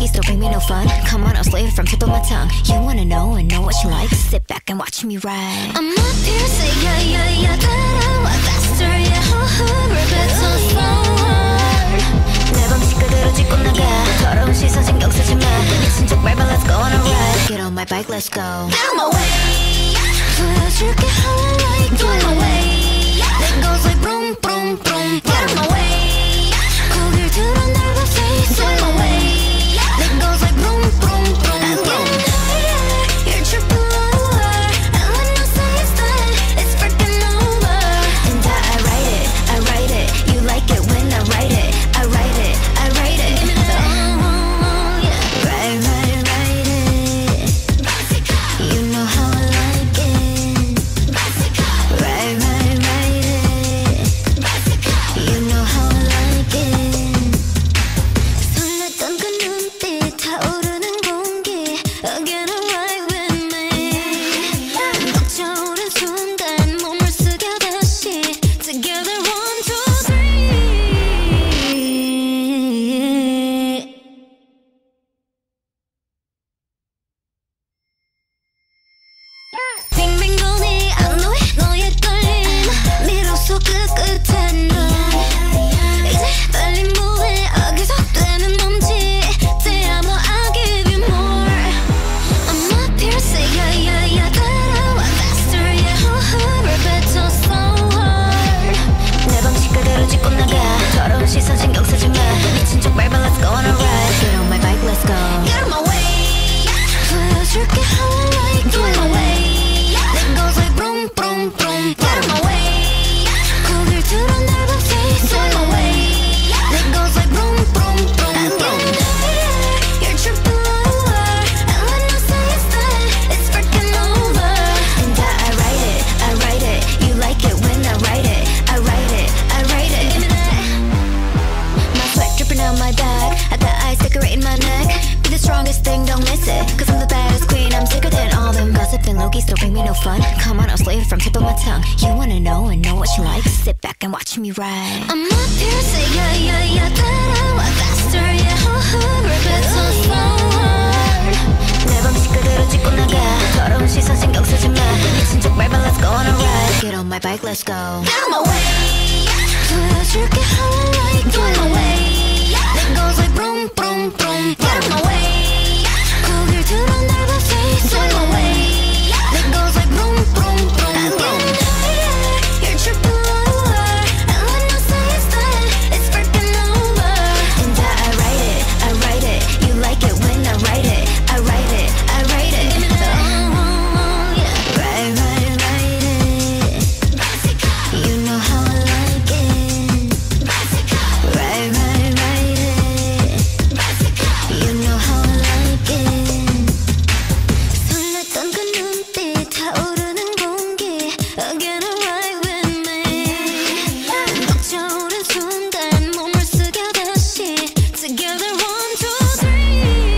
loogies don't bring me no fun. Come on, I'll slay it from tip of my tongue. You wanna know and know what you like? Sit back and watch me ride. I'm up here, say yeah, yeah, yeah. 따라와 faster, yeah. repeat so slower. 내 방식 그대로 짚고 나가. 더러운 시선 신경 쓰지 마. 미친 척 밟아, let's go on a ride. Get on my bike, let's go. Out my way. 보여줄게 how I like it. On my way. That goes like boom, boom, boom. Get on my way. 고개를 들어 넓어 face. On my way. That goes like boom, boom, boom. I'm getting higher. You're triple over. And when I say it's done, it's freaking over. And I write it. You like it when I write it. I write it. Oh, yeah. Write it. You know how I like it. Write it. You know how I like it. 설렜던 그 눈빛 타오르는 공기 Again right with me. 벅차오른 순간 몸을 숙여다시 Together 1, 2, 3. 빙빙 도니 안 놓여 너의 떨림 미로소 그 끝에 넌 이제 빨리 뭐해 계속되는 놈지 Te amo, I'll give you more. I'm up here, say yeah, yeah, yeah. 따라와 faster, yeah. repeat so slower. 내 방식 그대로 짚고 나가. 더러운 시선 신경 쓰지 마. 미친 척 밟아, let's go on a ride. Get on my bike, let's go. Get on my way. 보여줄게 how I like it. On my way. That goes like boom, boom, boom. Get on my way. 고개를 들어 넓어 face. On my way. That goes like boom, boom, boom. I'm getting higher. You're triple over. And when I say it's done, it's freaking over. And I write it. You like it when I write it. I write it. Give me that. My sweat dripping down my back. At the eyes decorating my neck. Be the strongest thing, don't miss it. Cause I'm the baddest queen, I'm sicker than all them gossiping loogies don't bring me no fun. Come on, I'll slay it from tip of my tongue. You wanna know and know what you like? Sit back and watch me ride. I'm up here, say yeah, yeah, yeah. 따라와 faster, yeah. repeat so slower. 내 방식 그대로 짚고 나가. 더러운 시선 신경 쓰지 마. 미친 척 밟아, let's go on a ride. Get on my bike, let's go. Get on my way. 보여줄게 how I like it. On my way. That goes like boom, boom, boom. Get on my way. 고개를 들어 넓어 face. On my way. That goes like boom, boom, boom. I'm getting higher. You're triple over. And when I say it's done, it's freaking over. And I write it. You like it when I write it. I write it. Give me that. Oh, yeah. Write it. You know how I like it. Write it. You know how I like it. 설렜던 그 눈빛 타오르는 공기 Again right with me. 벅차오른 순간 몸을 숙여다시 Together 1, 2, 3.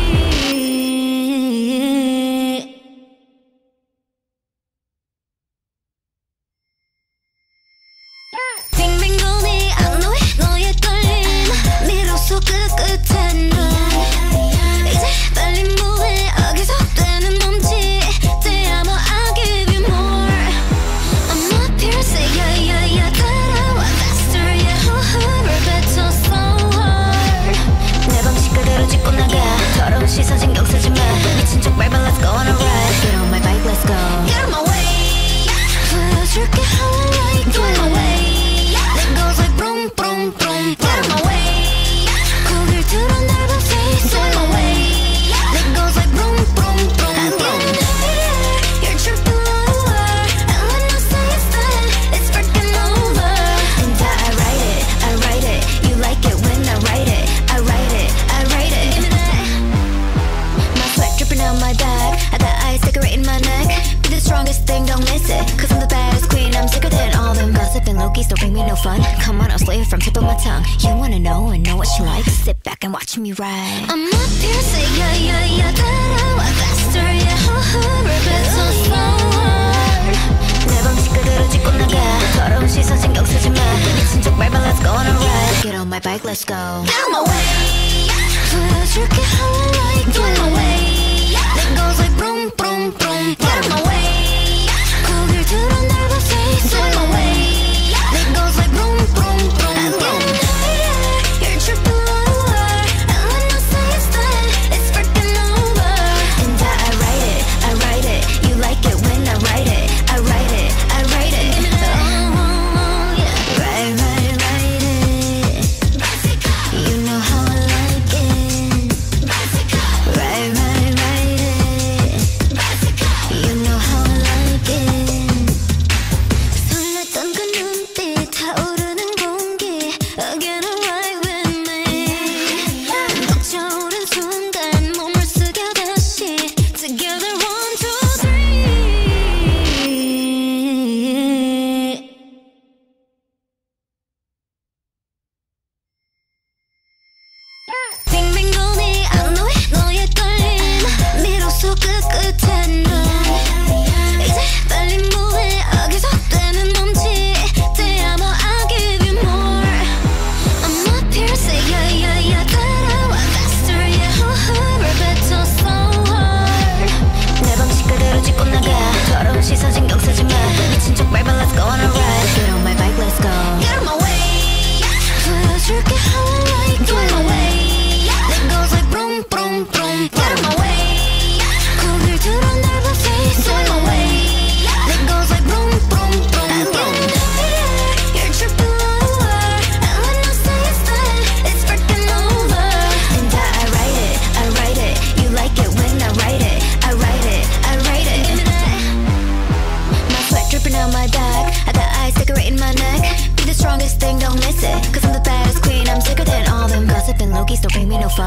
빙빙 도니 안 놓여 너의 떨림 미로소 그 끝에 넌 이제 빨리 뭐해 계속되는 놈지 Te amo, I'll give you more. I'm up here, say yeah, yeah, yeah. 따라와 faster, yeah. repeat so slower. 내 방식 그대로 짚고 나가. 더러운 시선 신경 쓰지 마. 미친 척 밟아, let's go on a ride. Get on my bike, let's go. Get on my way. 보여줄게 how I like it. On my way. That goes like boom, boom, boom. Get on my way. 고개를 들어 넓어 face. On my way. That goes like boom, boom, boom. I'm getting higher. You're triple over. And when I say it's done, it's freaking over. And I write it. You like it when I write it. I write it. Give me that. My sweat dripping down my back. At the eyes decorating my neck. Be the strongest thing, don't miss it. Cause I'm the baddest queen, I'm sicker than all them gossiping loogies don't bring me no fun. Come on, I'll slay it from tip of my tongue. You wanna know and know what you like? Sit back and watch me ride. I'm up here, say yeah, yeah, yeah. 따라와 faster, yeah. repeat so slower. 내 방식 그대로 짚고 나가. 더러운 시선 신경 쓰지 마. 미친 척 밟아, let's go on a ride. Get on my bike, let's go. Get on my way. 보여줄게 how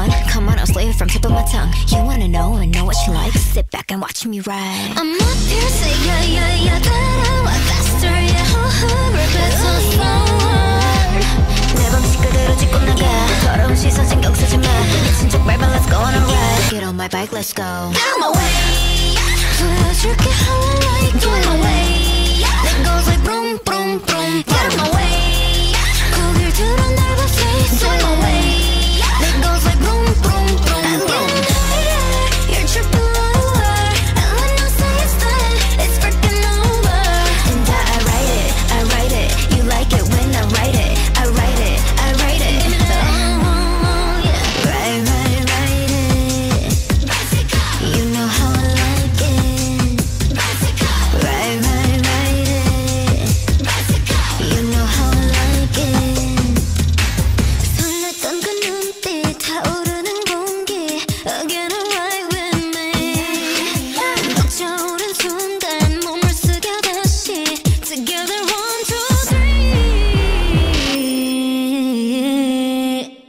fun. Come on, I'll slay it from tip of my tongue. You wanna know and know what you like? Sit back and watch me ride. I'm up here, say yeah, yeah, yeah. 따라와 faster, yeah. 호흡을 뱉어 slower. 내 방식 그대로 짚고 나가. 더러운 시선 신경 쓰지 마. 미친 척 밟아, let's go on a ride. Get on my bike, let's go. Get on my way. 보여줄게 how I like. Do it my way. It goes like boom, boom, boom. Get on my way. 고개를 들어 넓어 face. Do it my way. It goes like boom, boom, boom. I'm getting higher. You're tripping lower. And when I say it's done, it's freaking over. And I write it. You like it when I write it. I write it. Oh, yeah. Write it. You know how I like it. Write it. You know how I like it. 설렜던 그 눈빛 타오르는 공기 Again alright with me. 벅차오른 순간 몸을 쓰게 다시 Together 1, 2, 3.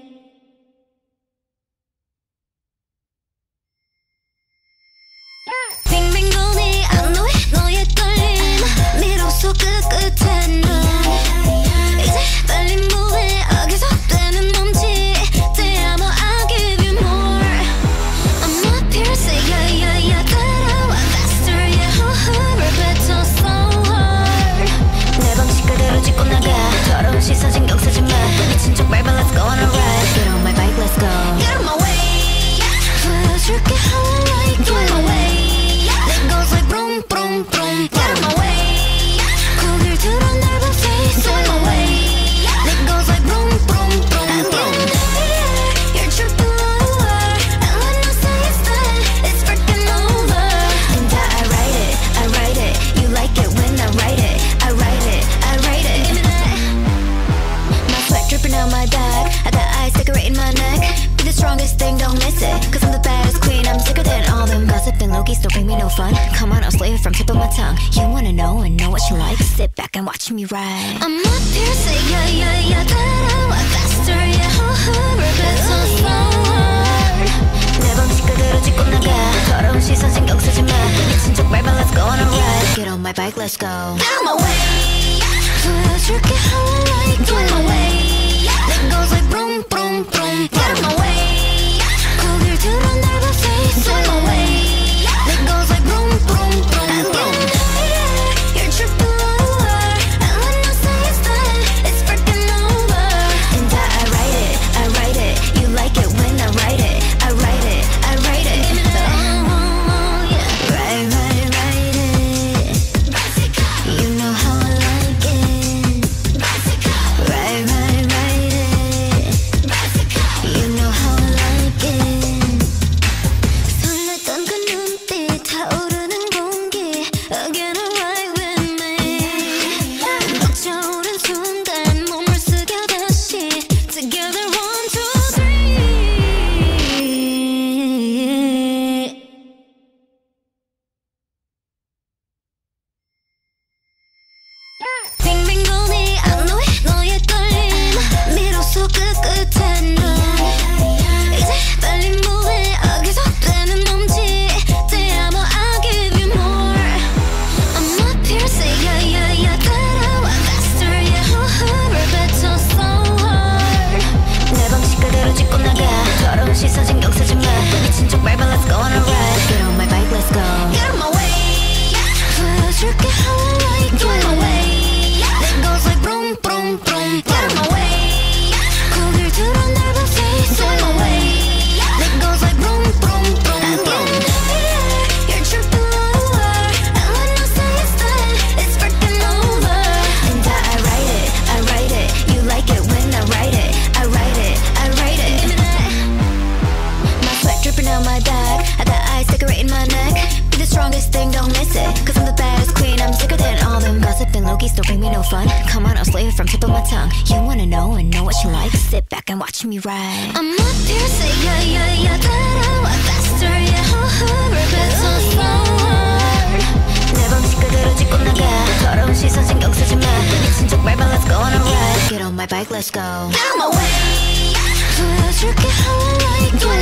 빙빙 도니 안 놓여 너의 떨림 미로소 끝끝에 눈 이제 빨리 move it 계속되는 멈지 Damn I'll give you more. I'm up here say yeah yeah yeah 따라와 faster yeah 호흡을 뱉어 slower. 내 방식 그대로 짚고 나가. 더러운 시선 신경 쓰지 마. 미친 척 밟아 let's go on a ride. Get on my bike let's go. Get on my way. 보여줄게 how I like. Do it my way. It goes like boom, boom, boom. Get on my way. 고개를 들어 넓어 face. Do it my way. It goes like boom, boom, boom. I'm getting higher. You're tripping lower. And when I say it's done, it's freaking over. And I write it. You like it when I write it. I write it. Give me that. My sweat dripping down my back. I got ice decorating my neck. Be the strongest thing, don't miss it. Cause I'm the baddest queen, I'm sicker than all them. Gossip and Loki's don't bring me no fun. Come on, I'll slay it from tip of my tongue. You wanna know and know what you like? Sit back and watch me ride. I'm up here, say yeah, yeah, yeah. 따라와 faster, yeah. 호흡을 뱉어 slower. 내 방식 그대로 짚고 나가. 더러운 시선 신경 쓰지 마. 미친 척 밟아, let's go on a ride. Get on my bike, let's go. Get on my way. 보여줄게 how I like. Do it my way. It goes like boom, boom, boom. Get on my way. 고개를 들어 넓어 face. Do it my way. It goes like boom, boom, boom. I'm getting higher. You're tripping lower. And when I say it's done, it's freaking over. And I write it. You like it when I write it. I write it. Oh, yeah. Write it. You know how I like it. Write it. You know how I like it. 설렜던 그 눈빛 타오르는 공기 Again alright with me. 벅차오른 순간 몸을 쓰게 다시 Together 1, 2, 3. 빙빙 도니 안 놓여 너의 떨림 미로소 끝끝에 눈 이제 빨리 move it 계속되는 멈지 Damn I'll give you more. I'm up here say yeah yeah yeah 따라와 faster yeah 호흡을 뱉어 slower. 내 방식 그대로 짚고 나가. 더러운 시선 신경 쓰지 마. 미친 척 밟아 let's go on a ride. Get on my bike let's go. Get on my way. 보여줄게 how I like. Do it my way. It goes like boom, boom, boom. Get on my way. 고개를 들어 넓어 face. Do it my way. It goes like boom, boom, boom. I'm getting higher. You're tripping lower. And when I say it's done, it's freaking over. And I write it. You like it when I write it. I write it. Give me that. My sweat dripping down my back. I got ice decorating my neck. Be the strongest thing, don't miss it. Cause I'm the baddest queen, I'm sicker than all them. Gossip and Loki's don't bring me no fun. Come on, I'll slay it from tip of my tongue. You wanna know and know what you like? Sit back and watch me ride. I'm up here, say yeah, yeah, yeah. 따라와 faster, yeah. 호흡을 뱉어 slower. 내 방식 그대로 짚고 나가. 더러운 시선 신경 쓰지 마. 미친 척 밟아, let's go on a ride. Get on my bike, let's go. Get on my way. 보여줄게 how I like. Do it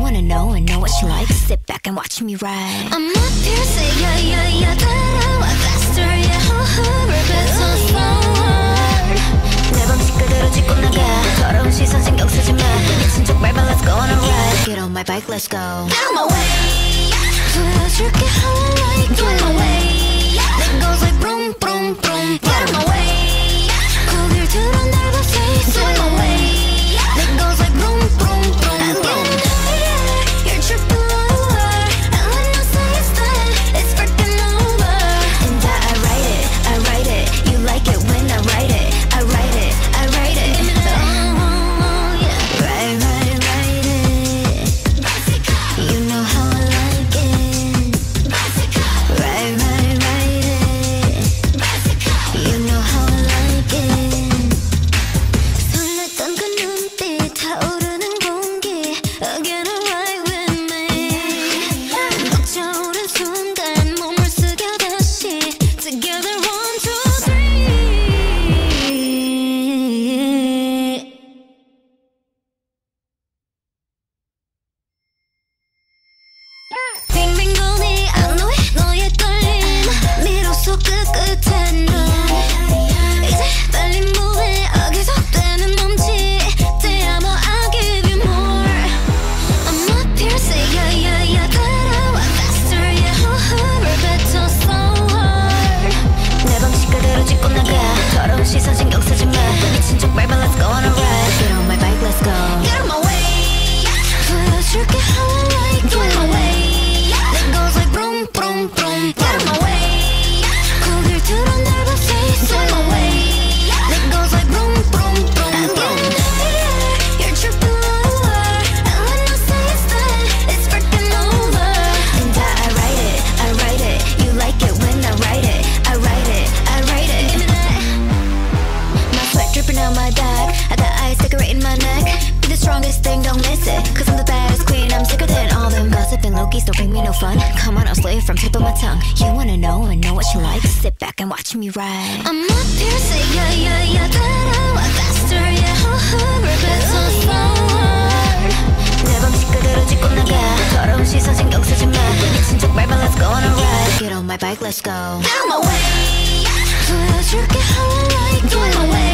wanna know and know what you like. Sit back and watch me ride. I'm up here, say yeah, yeah, yeah. 따라와 faster, yeah. 호흡을 뱉어 slower. 내 방식 그대로 짚고 나가. 더러운 시선 신경 쓰지 마. 미친 척 밟아, let's go on a ride. Get on my bike, let's go. Get on my way. 보여줄게 how I like it. Get on my way. It goes like boom, boom, boom. Get on my way. 고개를 들어 날 봐, say it. Get on my way. It goes like boom, boom, boom. I'm getting higher, you're tripping over. And when I say it's done, it's freaking over. And I write it. You like it when I write it. I write it. Oh, yeah. Write it. You know how I like it. Write it. You know how I like it. 설렜던 그 눈빛 타오르는 공기 Again right with me. 벅차오른 순간 몸을 숙여 다시 Together 1, 2, 3. 빙빙 도니 안 놓여 너의 떨림 미로소 끝끝에 넌 이제 빨리 move it 계속되는 멈치 Damn, I'll give you more. I'm up here, say yeah, yeah, yeah. 따라와 faster, yeah. 호흡을 뱉어 slower. 내 방식 그대로 짚고 나가. 더러운 시선 신경 쓰지 마. 미친 척 밟아, let's go on a ride. Get on my bike, let's go. Get on my way. 보여줄게 how I like it. Get on my way. It goes like boom, boom, boom. Get on my way. 고개를 들어 날 봐, say it. Get on my way. It goes like boom, boom, boom. I'm getting higher, you're tripping over. And when I say it's done, it's freaking over. And I write it. You like it when I write it. I write it. Give me that. My sweat dripping down my back. I got ice decorating my neck. Be the strongest thing, don't miss it. Cause I'm the baddest queen, I'm sicker than all them gossip and Loki's, don't bring me no fun. Come on, I'll slay it from tip of my tongue. You wanna know and know what you like. Sit back and watch me ride. I'm up here, say yeah, yeah, yeah. 따라와 faster, yeah. 호흡을 뱉어 slower. 내 방식 그대로 짚고 나가. 더러운 시선 신경 쓰지 마. 미친 척 밟아, let's go on a ride. Get on my bike, let's go. Get on my way. 보여줄게 how I like it. Get on my way.